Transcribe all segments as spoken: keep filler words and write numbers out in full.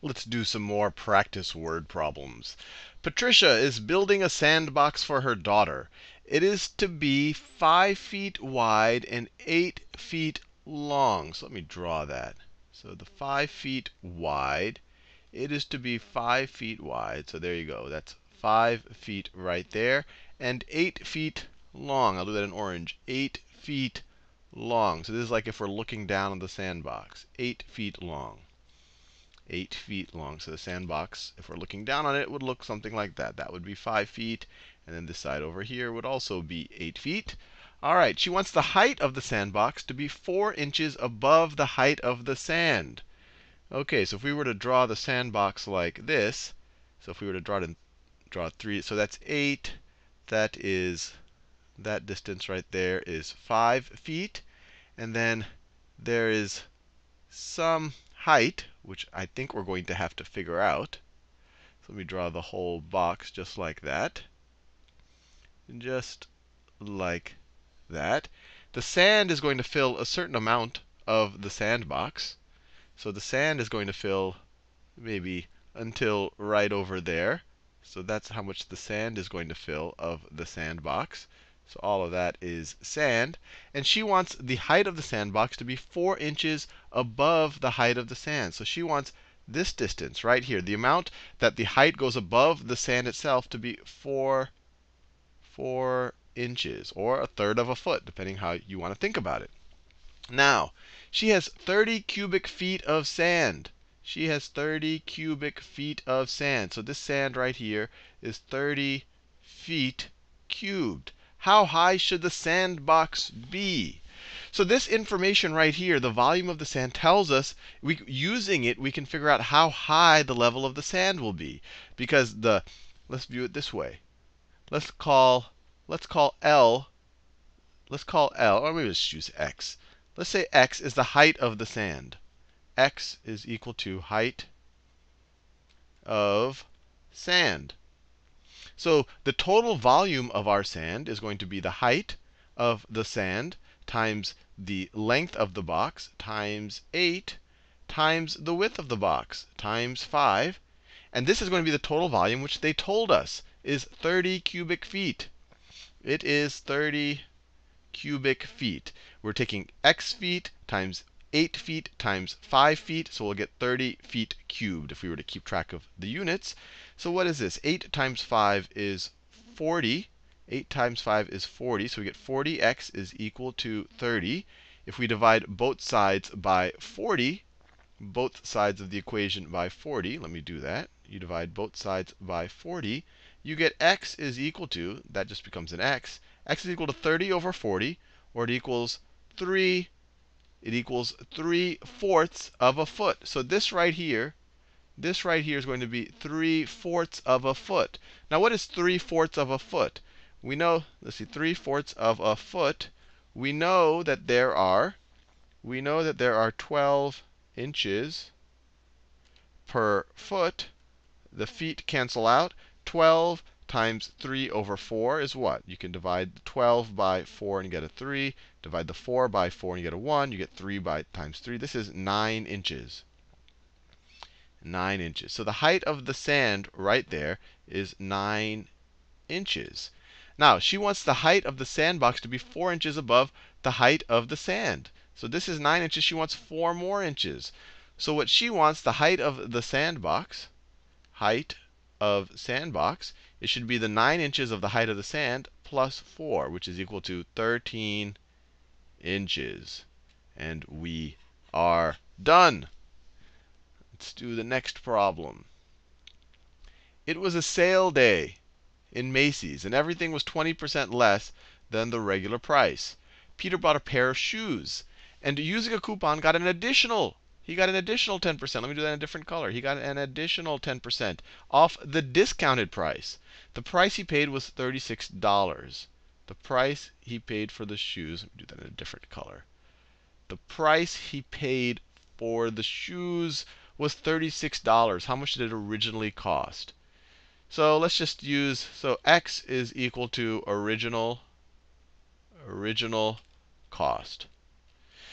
Let's do some more practice word problems. Patricia is building a sandbox for her daughter. It is to be five feet wide and eight feet long. So let me draw that. So the five feet wide, it is to be five feet wide. So there you go. That's five feet right there. And eight feet long. I'll do that in orange. Eight feet long. So this is like if we're looking down on the sandbox. Eight feet long. Eight feet long. So the sandbox, if we're looking down on it, would look something like that. That would be five feet. And then this side over here would also be eight feet. All right, she wants the height of the sandbox to be four inches above the height of the sand. OK, so if we were to draw the sandbox like this, so if we were to draw it in, draw three, so that's eight. That is, that distance right there is five feet. And then there is some height, which I think we're going to have to figure out. So let me draw the whole box just like that. Just like that. The sand is going to fill a certain amount of the sandbox. So the sand is going to fill maybe until right over there. So that's how much the sand is going to fill of the sandbox. So all of that is sand. And she wants the height of the sandbox to be four inches above the height of the sand. So she wants this distance right here, the amount that the height goes above the sand itself, to be four, four inches, or a third of a foot, depending how you want to think about it. Now, she has thirty cubic feet of sand. She has thirty cubic feet of sand. So this sand right here is thirty feet cubed. How high should the sandbox be? So this information right here, the volume of the sand, tells us, we, using it, we can figure out how high the level of the sand will be. Because the, let's view it this way. Let's call, let's call L, let's call L, or maybe just use X. Let's say X is the height of the sand. X is equal to height of sand. So the total volume of our sand is going to be the height of the sand times the length of the box times eight times the width of the box times five. And this is going to be the total volume, which they told us is thirty cubic feet. It is thirty cubic feet. We're taking x feet times eight feet times five feet. So we'll get thirty feet cubed if we were to keep track of the units. So what is this? eight times five is forty. eight times five is forty. So we get forty x is equal to thirty. If we divide both sides by forty, both sides of the equation by forty, let me do that. You divide both sides by forty. You get x is equal to, that just becomes an x. X is equal to thirty over forty, or it equals three. It equals three fourths of a foot. So this right here, this right here is going to be three fourths of a foot. Now, what is three fourths of a foot? We know, let's see, three fourths of a foot. We know that there are, we know that there are twelve inches per foot. The feet cancel out. twelve times three over four is what? You can divide twelve by four and get a three. Divide the four by four and you get a one. You get three by times three. This is nine inches. nine inches. So the height of the sand right there is nine inches. Now, she wants the height of the sandbox to be four inches above the height of the sand. So this is nine inches. She wants four more inches. So what she wants, the height of the sandbox, height of sandbox, it should be the nine inches of the height of the sand plus four, which is equal to thirteen inches. And we are done. Let's do the next problem. It was a sale day in Macy's, and everything was twenty percent less than the regular price. Peter bought a pair of shoes, and using a coupon got an additional He got an additional ten percent. Let me do that in a different color. He got an additional ten percent off the discounted price. The price he paid was thirty-six dollars. The price he paid for the shoes, let me do that in a different color. The price he paid for the shoes was thirty-six dollars. How much did it originally cost? So let's just use, so x is equal to original, original cost.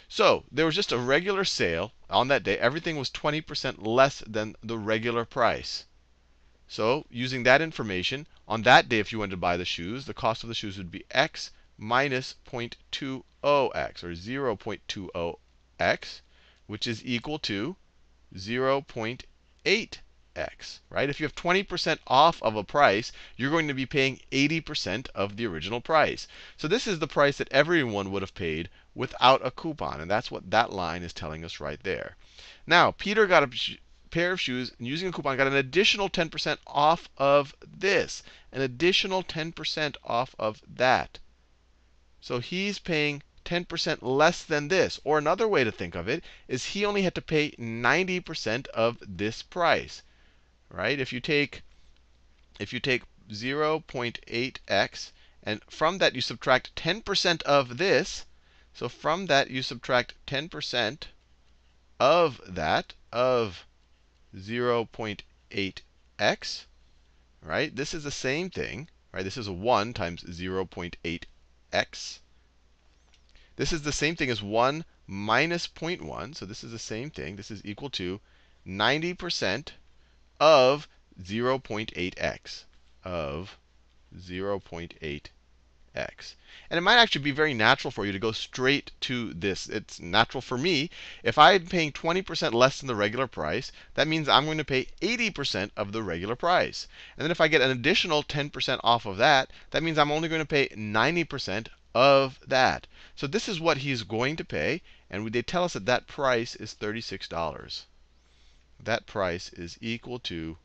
So there was just a regular sale on that day. Everything was twenty percent less than the regular price. So using that information, on that day, if you wanted to buy the shoes, the cost of the shoes would be x minus zero point two zero x, or zero point two zero x, which is equal to zero point eight x, right? If you have twenty percent off of a price, you're going to be paying eighty percent of the original price. So this is the price that everyone would have paid without a coupon. And that's what that line is telling us right there. Now, Peter got a pair of shoes, and using a coupon, got an additional ten percent off of this, an additional ten percent off of that. So he's paying ten percent less than this. Or another way to think of it is he only had to pay ninety percent of this price, right? If you take if you take zero point eight x, and from that you subtract ten percent of this, so from that you subtract ten percent of that, of zero point eight x, right? This is the same thing, right? This is a one times zero point eight x. This is the same thing as one minus zero point one. So this is the same thing. This is equal to ninety percent of zero point eight x, of zero point eight x. And it might actually be very natural for you to go straight to this. It's natural for me. If I'm paying twenty percent less than the regular price, that means I'm going to pay eighty percent of the regular price. And then if I get an additional ten percent off of that, that means I'm only going to pay ninety percent of that. So this is what he's going to pay. And they tell us that that price is thirty-six dollars. That price is equal to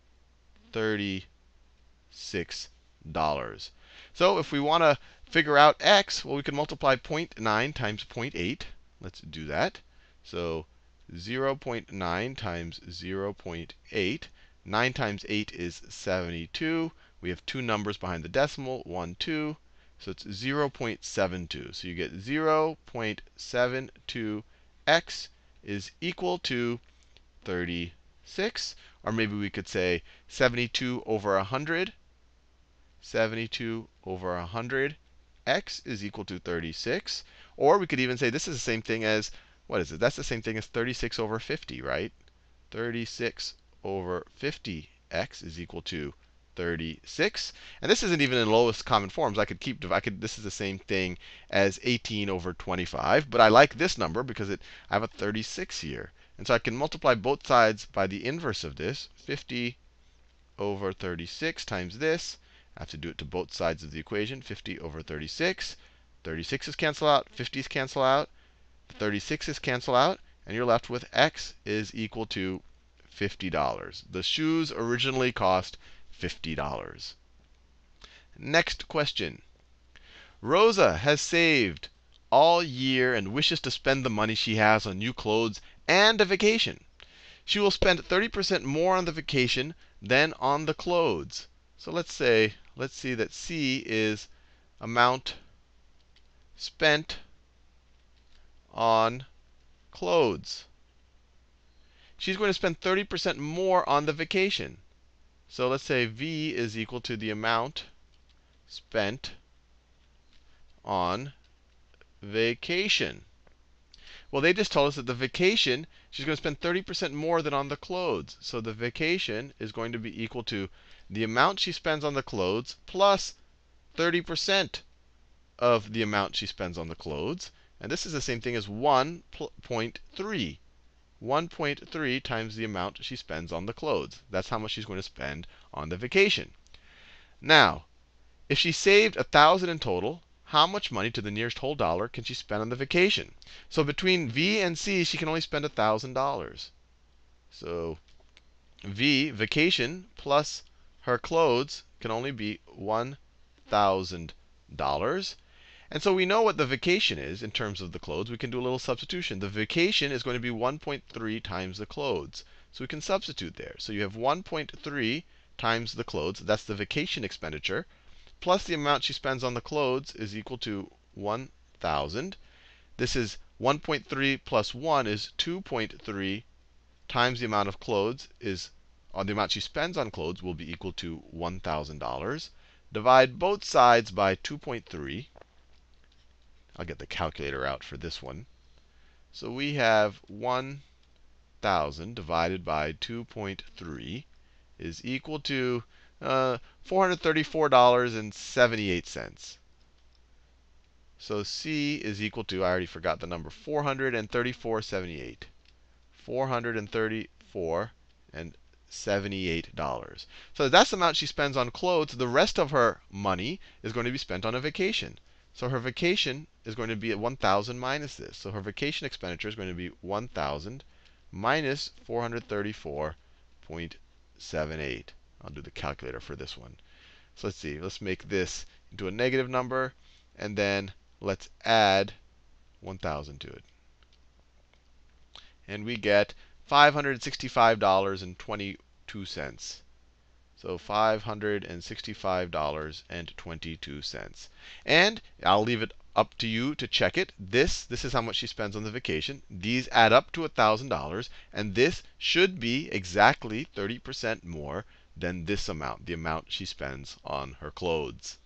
thirty-six dollars. So if we want to figure out x, well, we can multiply zero point nine times zero point eight. Let's do that. So zero point nine times zero point eight. nine times eight is seventy-two. We have two numbers behind the decimal, one, two. So it's zero point seven two. So you get zero point seven two x is equal to thirty-six. Or maybe we could say seventy-two over one hundred. seventy-two over one hundred. X is equal to thirty-six. Or we could even say this is the same thing as, what is it? That's the same thing as thirty-six over fifty, right? thirty-six over fifty. X is equal to thirty-six. And this isn't even in lowest common forms. I could keep, I could, this is the same thing as eighteen over twenty-five. But I like this number because it, I have a thirty-six here. And so I can multiply both sides by the inverse of this. fifty over thirty-six times this. I have to do it to both sides of the equation. fifty over thirty-six. thirty-sixes cancel out. fifties cancel out. thirty-sixes cancel out. And you're left with x is equal to fifty dollars. The shoes originally cost fifty dollars. Next question. Rosa has saved all year and wishes to spend the money she has on new clothes and a vacation. She will spend thirty percent more on the vacation than on the clothes. So let's say, let's see that C is amount spent on clothes. She's going to spend thirty percent more on the vacation. So let's say V is equal to the amount spent on vacation. Well, they just told us that the vacation, she's going to spend thirty percent more than on the clothes. So the vacation is going to be equal to the amount she spends on the clothes plus thirty percent of the amount she spends on the clothes. And this is the same thing as one point three. one point three times the amount she spends on the clothes. That's how much she's going to spend on the vacation. Now, if she saved one thousand dollars in total, how much money to the nearest whole dollar can she spend on the vacation? So between V and C, she can only spend one thousand dollars. So V, vacation, plus her clothes can only be one thousand dollars. And so we know what the vacation is in terms of the clothes. We can do a little substitution. The vacation is going to be one point three times the clothes. So we can substitute there. So you have one point three times the clothes. That's the vacation expenditure. Plus the amount she spends on the clothes is equal to one thousand. This is one point three plus one is two point three times the amount of clothes is, or the amount she spends on clothes will be equal to one thousand dollars. Divide both sides by two point three. I'll get the calculator out for this one. So we have one thousand divided by two point three is equal to uh, four hundred thirty-four dollars and seventy-eight cents. So C is equal to, I already forgot the number, four hundred thirty-four dollars and seventy-eight cents. four hundred thirty-four dollars and seventy-eight dollars. So that's the amount she spends on clothes. The rest of her money is going to be spent on a vacation. So her vacation is going to be at one thousand minus this. So her vacation expenditure is going to be one thousand minus four hundred thirty-four point seven eight. I'll do the calculator for this one. So let's see. Let's make this into a negative number, and then let's add one thousand to it. And we get five hundred sixty-five dollars and twenty-two cents. So five hundred sixty-five dollars and twenty-two cents. And I'll leave it up to you to check it. This, this is how much she spends on the vacation. These add up to one thousand dollars. And this should be exactly thirty percent more than this amount, the amount she spends on her clothes.